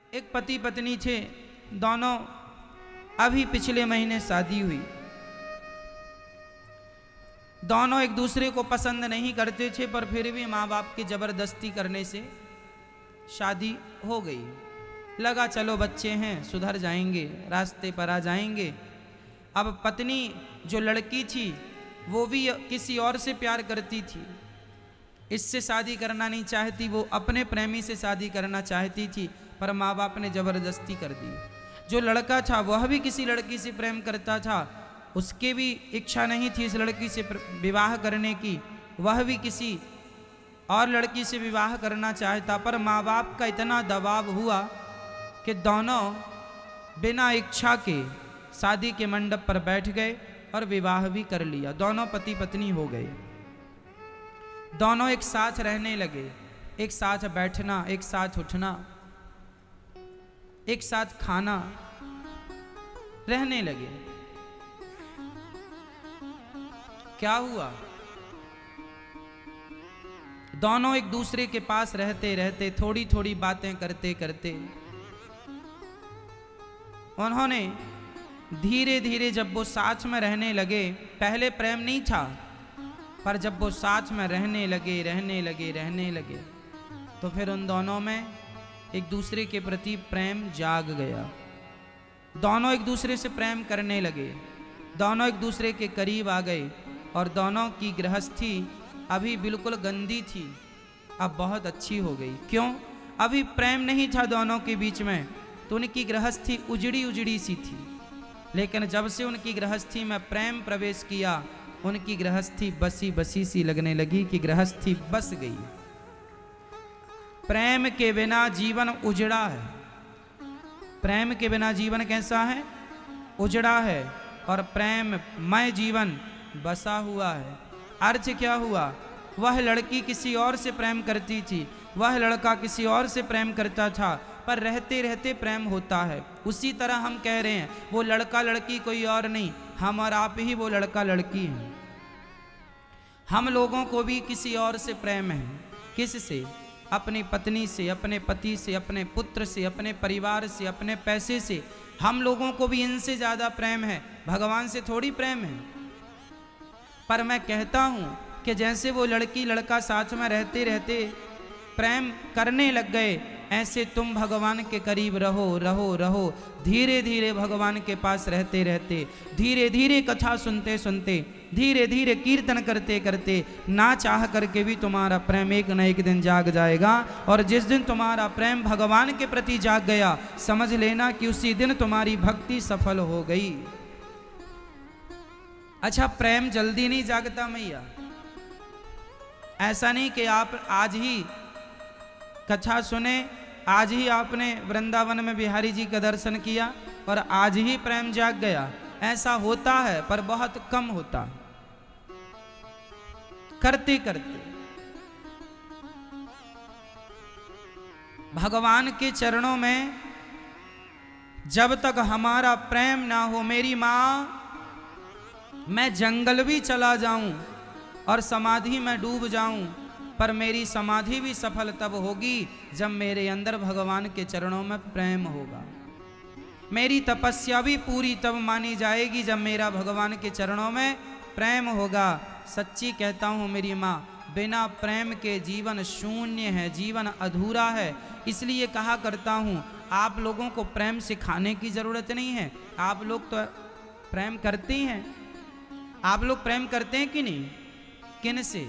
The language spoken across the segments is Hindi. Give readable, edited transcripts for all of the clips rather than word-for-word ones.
एक पति पत्नी थे, दोनों अभी पिछले महीने शादी हुई। दोनों एक दूसरे को पसंद नहीं करते थे, पर फिर भी माँ बाप की जबरदस्ती करने से शादी हो गई। लगा चलो बच्चे हैं, सुधर जाएंगे, रास्ते पर आ जाएंगे। अब पत्नी जो लड़की थी वो भी किसी और से प्यार करती थी, इससे शादी करना नहीं चाहती, वो अपने प्रेमी से शादी करना चाहती थी, पर माँ बाप ने जबरदस्ती कर दी। जो लड़का था वह भी किसी लड़की से प्रेम करता था, उसके भी इच्छा नहीं थी इस लड़की से विवाह करने की, वह भी किसी और लड़की से विवाह करना चाहता, पर माँ बाप का इतना दबाव हुआ कि दोनों बिना इच्छा के शादी के मंडप पर बैठ गए और विवाह भी कर लिया। दोनों पति पत्नी हो गए, दोनों एक साथ रहने लगे, एक साथ बैठना, एक साथ उठना, एक साथ खाना, रहने लगे। क्या हुआ? दोनों एक दूसरे के पास रहते रहते, थोड़ी थोड़ी बातें करते करते, उन्होंने धीरे धीरे जब वो साथ में रहने लगे, पहले प्रेम नहीं था, पर जब वो साथ में रहने लगे तो फिर उन दोनों में एक दूसरे के प्रति प्रेम जाग गया। दोनों एक दूसरे से प्रेम करने लगे, दोनों एक दूसरे के करीब आ गए, और दोनों की गृहस्थी अभी बिल्कुल गंदी थी, अब बहुत अच्छी हो गई। क्यों? अभी प्रेम नहीं था दोनों के बीच में, तो उनकी गृहस्थी उजड़ी उजड़ी सी थी। लेकिन जब से उनकी गृहस्थी में प्रेम प्रवेश किया, उनकी गृहस्थी बसी बसी सी लगने लगी कि गृहस्थी बस गई। प्रेम के बिना जीवन उजड़ा है। प्रेम के बिना जीवन कैसा है? उजड़ा है। और प्रेममय जीवन बसा हुआ है। अर्थ क्या हुआ? वह लड़की किसी और से प्रेम करती थी, वह लड़का किसी और से प्रेम करता था, पर रहते रहते प्रेम होता है। उसी तरह हम कह रहे हैं, वो लड़का लड़की कोई और नहीं, हम और आप ही वो लड़का लड़की हैं। हम लोगों को भी किसी और से प्रेम है। किससे? अपनी पत्नी से, अपने पति से, अपने पुत्र से, अपने परिवार से, अपने पैसे से। हम लोगों को भी इनसे ज़्यादा प्रेम है, भगवान से थोड़ी प्रेम है। पर मैं कहता हूँ कि जैसे वो लड़की लड़का साथ में रहते रहते प्रेम करने लग गए, ऐसे तुम भगवान के करीब रहो रहो रहो, धीरे धीरे भगवान के पास रहते रहते, धीरे धीरे कथा सुनते सुनते, धीरे धीरे कीर्तन करते करते, ना चाह करके भी तुम्हारा प्रेम एक न एक दिन जाग जाएगा। और जिस दिन तुम्हारा प्रेम भगवान के प्रति जाग गया, समझ लेना कि उसी दिन तुम्हारी भक्ति सफल हो गई। अच्छा, प्रेम जल्दी नहीं जागता मैया। ऐसा नहीं कि आप आज ही कथा सुने, आज ही आपने वृंदावन में बिहारी जी का दर्शन किया और आज ही प्रेम जाग गया। ऐसा होता है, पर बहुत कम होता। करते करते भगवान के चरणों में जब तक हमारा प्रेम ना हो, मेरी माँ, मैं जंगल भी चला जाऊं और समाधि में डूब जाऊं, पर मेरी समाधि भी सफल तब होगी जब मेरे अंदर भगवान के चरणों में प्रेम होगा। मेरी तपस्या भी पूरी तब मानी जाएगी जब मेरा भगवान के चरणों में प्रेम होगा। सच्ची कहता हूँ मेरी माँ, बिना प्रेम के जीवन शून्य है, जीवन अधूरा है। इसलिए कहा करता हूँ, आप लोगों को प्रेम सिखाने की जरूरत नहीं है। आप लोग तो प्रेम करते हैं। आप लोग प्रेम करते हैं कि नहीं? किन से?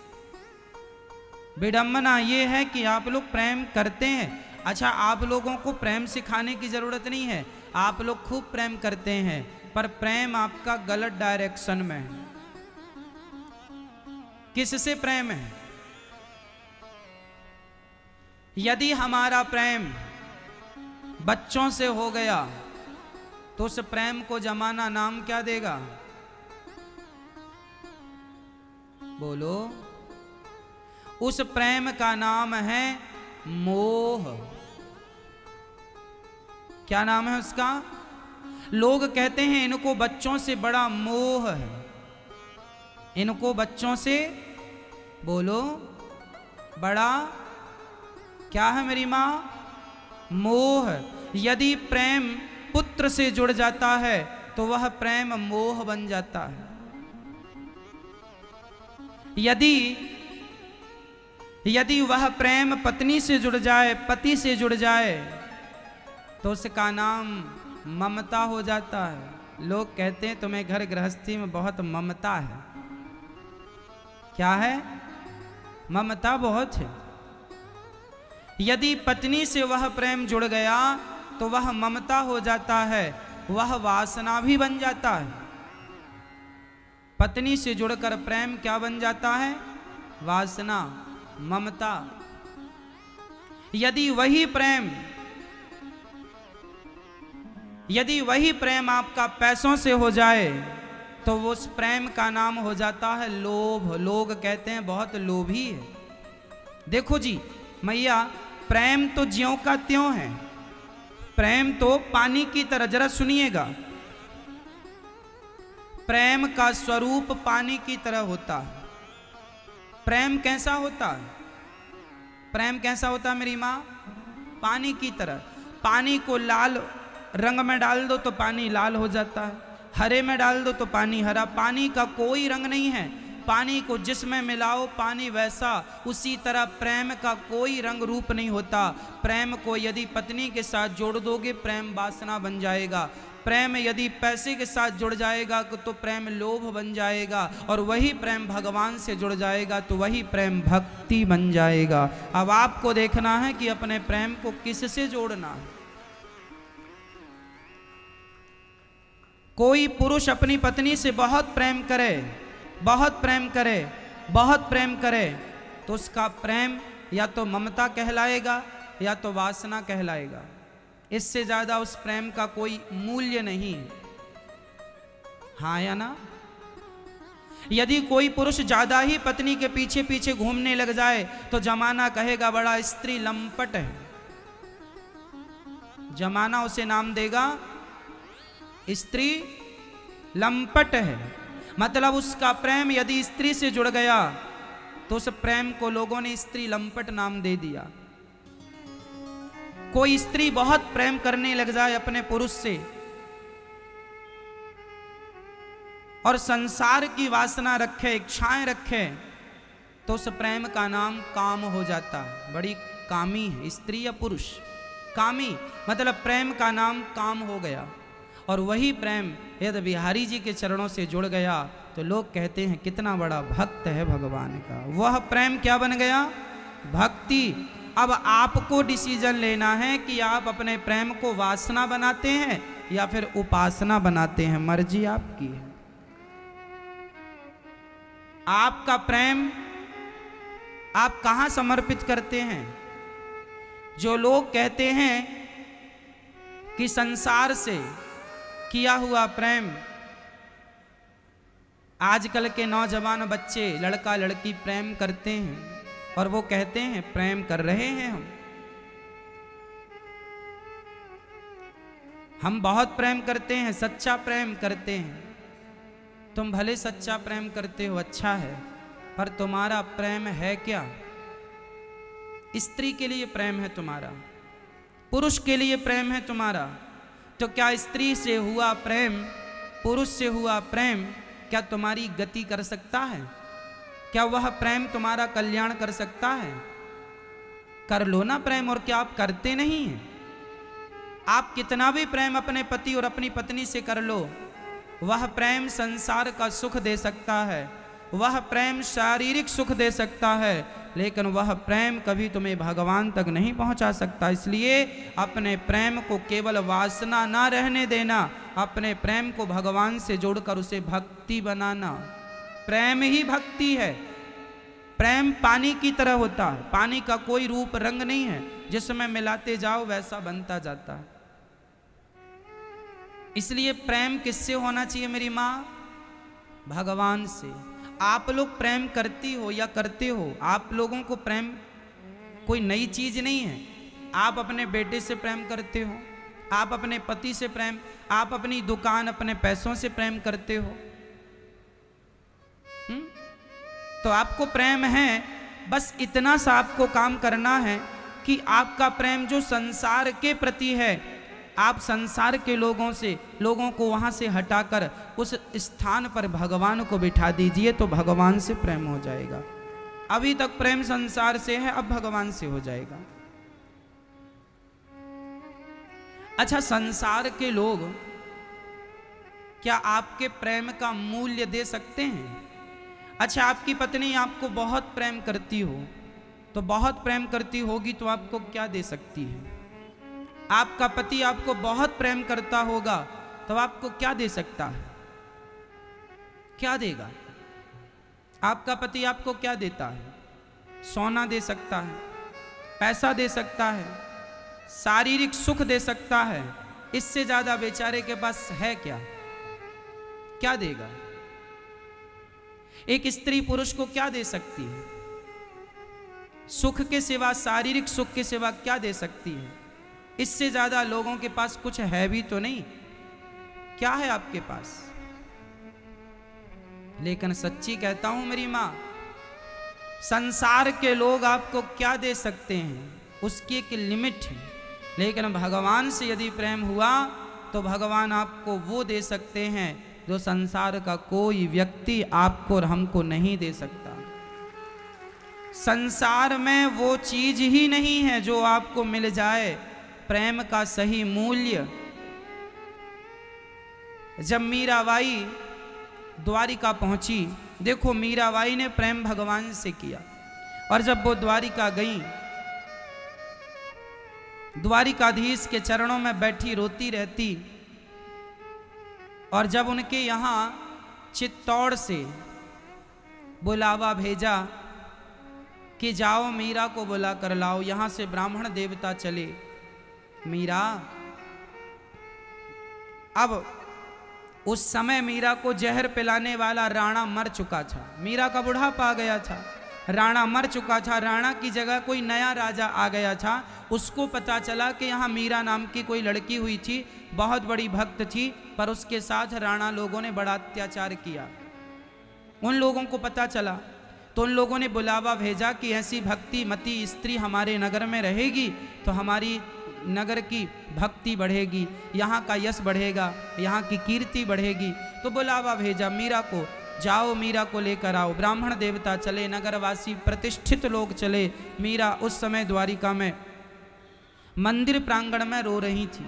विडंबना ये है कि आप लोग प्रेम करते हैं। अच्छा, आप लोगों को प्रेम सिखाने की जरूरत नहीं है, आप लोग खूब प्रेम करते हैं, पर प्रेम आपका गलत डायरेक्शन में है। किससे प्रेम है? यदि हमारा प्रेम बच्चों से हो गया तो उस प्रेम को जमाना नाम क्या देगा? बोलो। उस प्रेम का नाम है मोह। क्या नाम है उसका? लोग कहते हैं इनको बच्चों से बड़ा मोह है, इनको बच्चों से, बोलो, बड़ा क्या है मेरी माँ? मोह। यदि प्रेम पुत्र से जुड़ जाता है तो वह प्रेम मोह बन जाता है। यदि वह प्रेम पत्नी से जुड़ जाए, पति से जुड़ जाए, तो उसका नाम ममता हो जाता है। लोग कहते हैं तुम्हें घर गृहस्थी में बहुत ममता है। क्या है? ममता बहुत है। यदि पत्नी से वह प्रेम जुड़ गया तो वह ममता हो जाता है, वह वासना भी बन जाता है। पत्नी से जुड़कर प्रेम क्या बन जाता है? वासना, ममता। यदि वही प्रेम आपका पैसों से हो जाए तो वो उस प्रेम का नाम हो जाता है लोभ। लोग कहते हैं बहुत लोभी है। देखो जी मैया, प्रेम तो ज्यों का त्यों है। प्रेम तो पानी की तरह, जरा सुनिएगा, प्रेम का स्वरूप पानी की तरह होता है। प्रेम कैसा होता है? प्रेम कैसा होता है मेरी माँ? पानी की तरह। पानी को लाल रंग में डाल दो तो पानी लाल हो जाता है, हरे में डाल दो तो पानी हरा। पानी का कोई रंग नहीं है। पानी को जिसमें मिलाओ पानी वैसा। उसी तरह प्रेम का कोई रंग रूप नहीं होता। प्रेम को यदि पत्नी के साथ जोड़ दोगे प्रेम वासना बन जाएगा। प्रेम यदि पैसे के साथ जुड़ जाएगा तो प्रेम लोभ बन जाएगा। और वही प्रेम भगवान से जुड़ जाएगा तो वही प्रेम भक्ति बन जाएगा। अब आपको देखना है कि अपने प्रेम को किससे जोड़ना है। कोई पुरुष अपनी पत्नी से बहुत प्रेम करे, बहुत प्रेम करे, बहुत प्रेम करे, तो उसका प्रेम या तो ममता कहलाएगा या तो वासना कहलाएगा। इससे ज्यादा उस प्रेम का कोई मूल्य नहीं है। हाँ या ना? यदि कोई पुरुष ज्यादा ही पत्नी के पीछे पीछे घूमने लग जाए तो जमाना कहेगा बड़ा स्त्री लंपट है। जमाना उसे नाम देगा स्त्री लंपट है। मतलब उसका प्रेम यदि स्त्री से जुड़ गया तो उस प्रेम को लोगों ने स्त्री लंपट नाम दे दिया। कोई स्त्री बहुत प्रेम करने लग जाए अपने पुरुष से और संसार की वासना रखे, इच्छाएं रखे, तो उस प्रेम का नाम काम हो जाता है। बड़ी कामी है स्त्री या पुरुष। कामी मतलब प्रेम का नाम काम हो गया। और वही प्रेम यदि बिहारी जी के चरणों से जुड़ गया तो लोग कहते हैं कितना बड़ा भक्त है भगवान का। वह प्रेम क्या बन गया? भक्ति। अब आपको डिसीजन लेना है कि आप अपने प्रेम को वासना बनाते हैं या फिर उपासना बनाते हैं। मर्जी आपकी है। आपका प्रेम आप कहां समर्पित करते हैं? जो लोग कहते हैं कि संसार से किया हुआ प्रेम, आजकल के नौजवान बच्चे लड़का लड़की प्रेम करते हैं और वो कहते हैं प्रेम कर रहे हैं हम बहुत प्रेम करते हैं, सच्चा प्रेम करते हैं। तुम भले सच्चा प्रेम करते हो, अच्छा है, पर तुम्हारा प्रेम है क्या? स्त्री के लिए प्रेम है तुम्हारा, पुरुष के लिए प्रेम है तुम्हारा, तो क्या स्त्री से हुआ प्रेम, पुरुष से हुआ प्रेम क्या तुम्हारी गति कर सकता है? क्या वह प्रेम तुम्हारा कल्याण कर सकता है? कर लो ना प्रेम। और क्या आप करते नहीं हैं? आप कितना भी प्रेम अपने पति और अपनी पत्नी से कर लो, वह प्रेम संसार का सुख दे सकता है, वह प्रेम शारीरिक सुख दे सकता है, लेकिन वह प्रेम कभी तुम्हें भगवान तक नहीं पहुंचा सकता। इसलिए अपने प्रेम को केवल वासना ना रहने देना, अपने प्रेम को भगवान से जोड़कर उसे भक्ति बनाना। प्रेम ही भक्ति है। प्रेम पानी की तरह होता है। पानी का कोई रूप रंग नहीं है, जिसमें मिलाते जाओ वैसा बनता जाता है। इसलिए प्रेम किससे होना चाहिए मेरी माँ? भगवान से। आप लोग प्रेम करती हो या करते हो, आप लोगों को प्रेम कोई नई चीज नहीं है। आप अपने बेटे से प्रेम करते हो, आप अपने पति से प्रेम, आप अपनी दुकान अपने पैसों से प्रेम करते हो। तो आपको प्रेम है, बस इतना सा आपको काम करना है कि आपका प्रेम जो संसार के प्रति है, आप संसार के लोगों को वहां से हटाकर उस स्थान पर भगवान को बिठा दीजिए, तो भगवान से प्रेम हो जाएगा। अभी तक प्रेम संसार से है, अब भगवान से हो जाएगा। अच्छा, संसार के लोग क्या आपके प्रेम का मूल्य दे सकते हैं? अच्छा, आपकी पत्नी आपको बहुत प्रेम करती हो, तो बहुत प्रेम करती होगी तो आपको क्या दे सकती है? आपका पति आपको बहुत प्रेम करता होगा तो आपको क्या दे सकता है? क्या देगा? आपका पति आपको क्या देता है? सोना दे सकता है, पैसा दे सकता है, शारीरिक सुख दे सकता है। इससे ज्यादा बेचारे के पास है क्या? क्या देगा? एक स्त्री पुरुष को क्या दे सकती है? सुख के सिवा, शारीरिक सुख के सिवा क्या दे सकती है? इससे ज्यादा लोगों के पास कुछ है भी तो नहीं। क्या है आपके पास? लेकिन सच्ची कहता हूं मेरी मां, संसार के लोग आपको क्या दे सकते हैं उसकी एक लिमिट है, लेकिन भगवान से यदि प्रेम हुआ तो भगवान आपको वो दे सकते हैं जो संसार का कोई व्यक्ति आपको और हमको नहीं दे सकता। संसार में वो चीज ही नहीं है जो आपको मिल जाए प्रेम का सही मूल्य। जब मीराबाई द्वारिका पहुंची, देखो मीराबाई ने प्रेम भगवान से किया, और जब वो द्वारिका गई, द्वारिकाधीश के चरणों में बैठी रोती रहती, और जब उनके यहाँ चित्तौड़ से बुलावा भेजा कि जाओ मीरा को बुला कर लाओ, यहाँ से ब्राह्मण देवता चले। मीरा, अब उस समय मीरा को जहर पिलाने वाला राणा मर चुका था, मीरा का बुढ़ापा आ गया था, राणा मर चुका था, राणा की जगह कोई नया राजा आ गया था। उसको पता चला कि यहाँ मीरा नाम की कोई लड़की हुई थी, बहुत बड़ी भक्त थी, पर उसके साथ राणा लोगों ने बड़ा अत्याचार किया। उन लोगों को पता चला तो उन लोगों ने बुलावा भेजा कि ऐसी भक्ति मती स्त्री हमारे नगर में रहेगी तो हमारी नगर की भक्ति बढ़ेगी, यहाँ का यश बढ़ेगा, यहाँ की कीर्ति बढ़ेगी। तो बुलावा भेजा मीरा को, जाओ मीरा को लेकर आओ। ब्राह्मण देवता चले, नगरवासी प्रतिष्ठित लोग चले। मीरा उस समय द्वारिका में मंदिर प्रांगण में रो रही थी।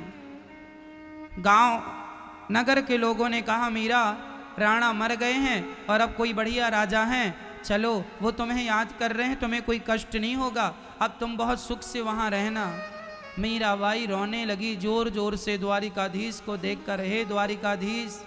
गांव नगर के लोगों ने कहा, मीरा, राणा मर गए हैं और अब कोई बढ़िया राजा हैं, चलो वो तुम्हें याद कर रहे हैं, तुम्हें कोई कष्ट नहीं होगा, अब तुम बहुत सुख से वहां रहना। मीराबाई रोने लगी जोर जोर से द्वारिकाधीश को देखकर, हे द्वारिकाधीश,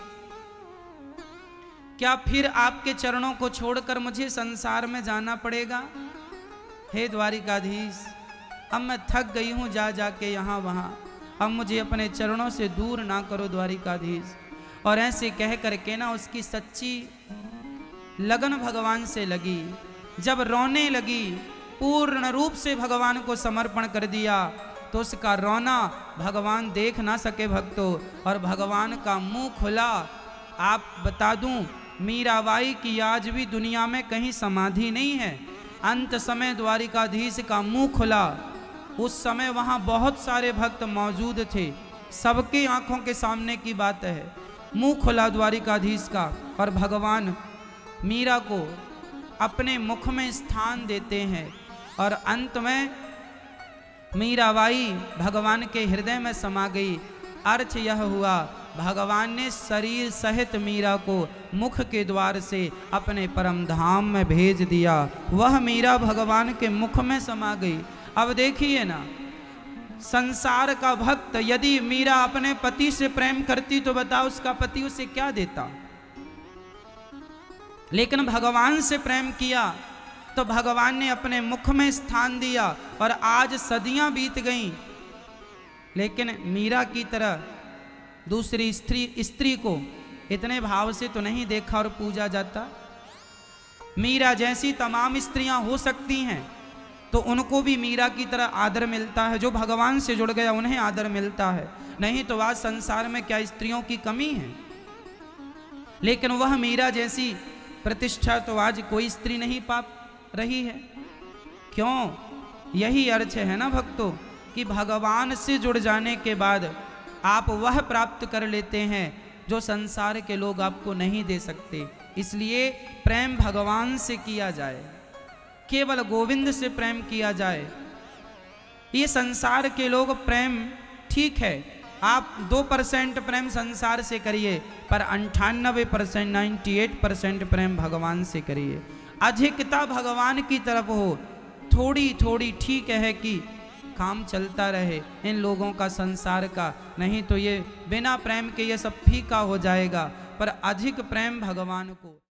क्या फिर आपके चरणों को छोड़कर मुझे संसार में जाना पड़ेगा? हे द्वारिकाधीश, अब मैं थक गई हूं जा जाके यहाँ वहां, अब मुझे अपने चरणों से दूर ना करो द्वारिकाधीश। और ऐसे कह करके ना उसकी सच्ची लगन भगवान से लगी। जब रोने लगी, पूर्ण रूप से भगवान को समर्पण कर दिया, तो उसका रोना भगवान देख ना सके भक्तों, और भगवान का मुंह खुला। आप बता दूं, मीराबाई की आज भी दुनिया में कहीं समाधि नहीं है। अंत समय द्वारिकाधीश का मुंह खुला। उस समय वहां बहुत सारे भक्त मौजूद थे, सबके आंखों के सामने की बात है। मुंह खुला द्वारिकाधीश का, और भगवान मीरा को अपने मुख में स्थान देते हैं, और अंत में मीराबाई भगवान के हृदय में समा गई। अर्थ यह हुआ, भगवान ने शरीर सहित मीरा को मुख के द्वार से अपने परम धाम में भेज दिया। वह मीरा भगवान के मुख में समा गई। अब देखिए ना, संसार का भक्त यदि मीरा अपने पति से प्रेम करती तो बताओ उसका पति उसे क्या देता। लेकिन भगवान से प्रेम किया तो भगवान ने अपने मुख में स्थान दिया, और आज सदियां बीत गईं, लेकिन मीरा की तरह दूसरी स्त्री को इतने भाव से तो नहीं देखा और पूजा जाता। मीरा जैसी तमाम स्त्रियां हो सकती हैं तो उनको भी मीरा की तरह आदर मिलता है। जो भगवान से जुड़ गया उन्हें आदर मिलता है, नहीं तो आज संसार में क्या स्त्रियों की कमी है? लेकिन वह मीरा जैसी प्रतिष्ठा तो आज कोई स्त्री नहीं पा रही है। क्यों? यही अर्थ है ना भक्तों, कि भगवान से जुड़ जाने के बाद आप वह प्राप्त कर लेते हैं जो संसार के लोग आपको नहीं दे सकते। इसलिए प्रेम भगवान से किया जाए, केवल गोविंद से प्रेम किया जाए। ये संसार के लोग प्रेम ठीक है, आप 2% प्रेम संसार से करिए, पर 98% 98% प्रेम भगवान से करिए। अधिकता भगवान की तरफ हो, थोड़ी थोड़ी ठीक है कि काम चलता रहे इन लोगों का संसार का, नहीं तो ये बिना प्रेम के ये सब फीका हो जाएगा। पर अधिक प्रेम भगवान को